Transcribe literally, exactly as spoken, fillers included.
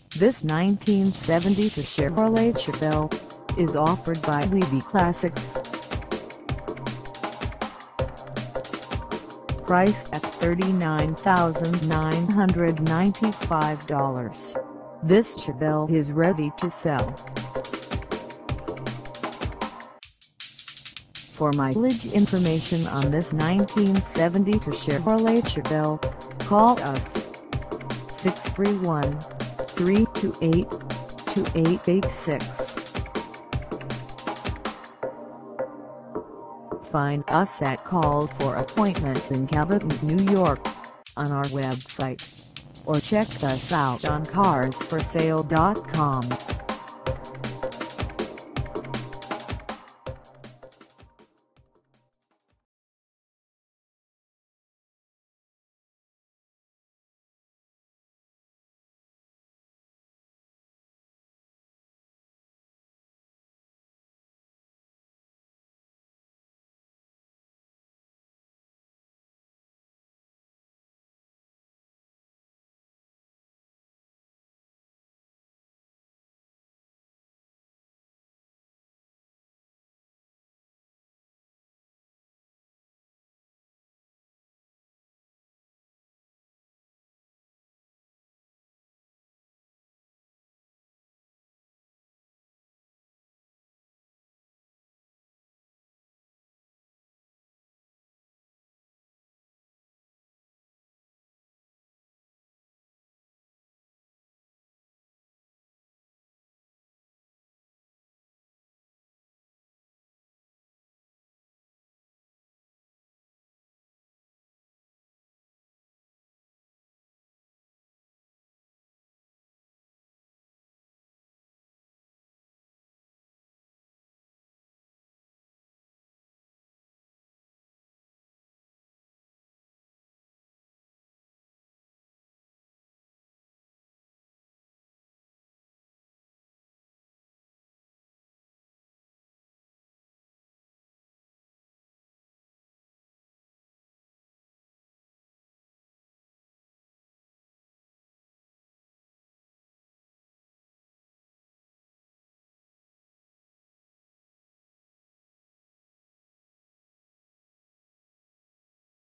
This nineteen seventy-two Chevrolet Chevelle is offered by Levy Classics. Priced at thirty-nine thousand nine hundred ninety-five dollars, this Chevelle is ready to sell. For mileage information on this nineteen seventy-two Chevrolet Chevelle, call us six three one, three two eight, two eight eight six. Find us at Call for Appointment in Calverton, New York, on our website, or check us out on cars for sale dot com.